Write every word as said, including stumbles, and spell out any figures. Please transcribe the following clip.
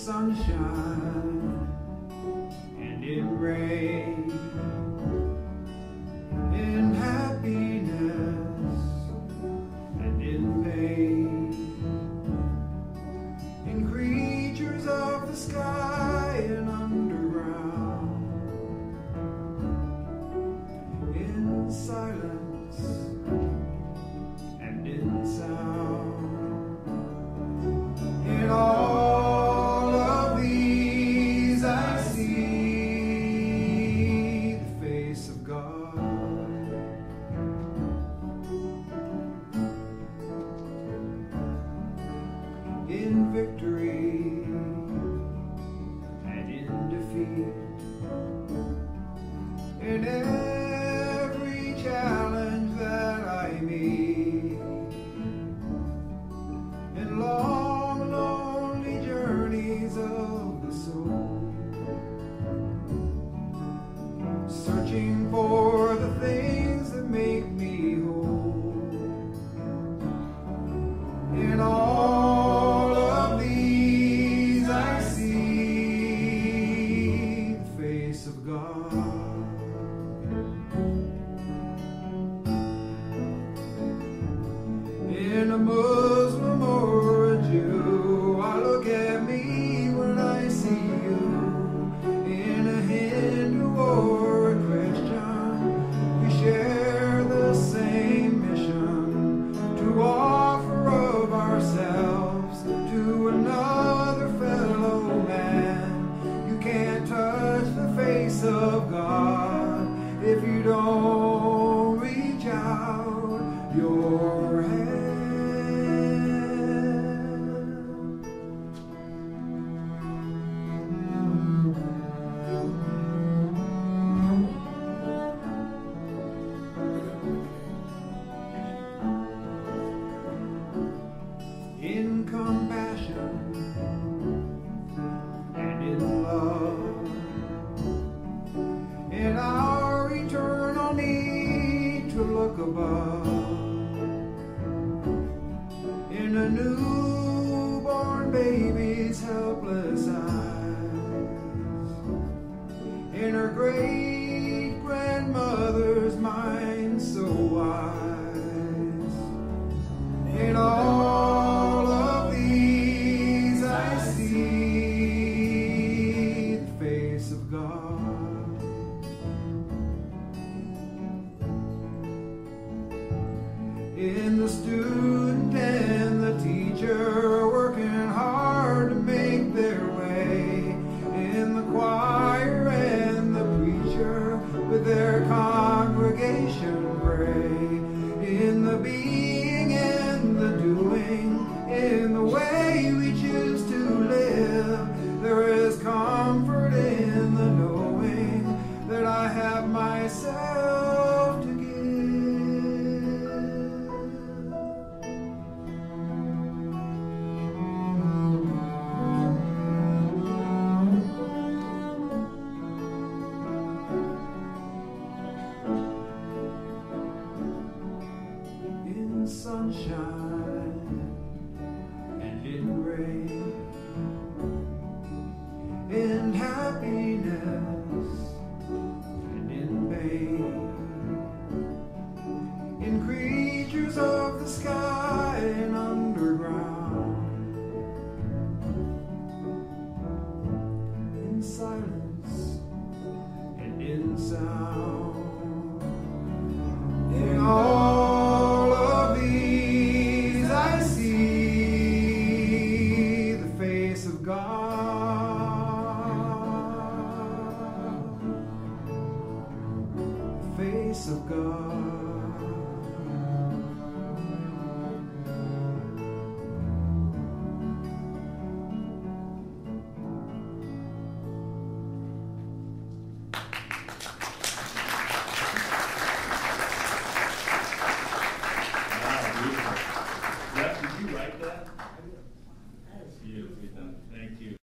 sunshine and in rain, in happiness and in pain, in creatures of the sky and underground, in silence and in sound, in all of these I see the face of God. In victory and in defeat, in every challenge that I meet, in long, lonely journeys of the soul, searching for the things that make me whole. In all of these I see the face of God. In a Muslim or a Jew, I look at me when I see you. In a Hindu or a Christian, we share the same mission, to offer of ourselves to another fellow man. You can't touch the face of God if you don't reach out your hand. In compassion and in love, in our eternal need to look above, in a newborn baby's helpless eyes, in her great-grandmother's mind so wise, in all of these I see the face of God. In the student and the teacher,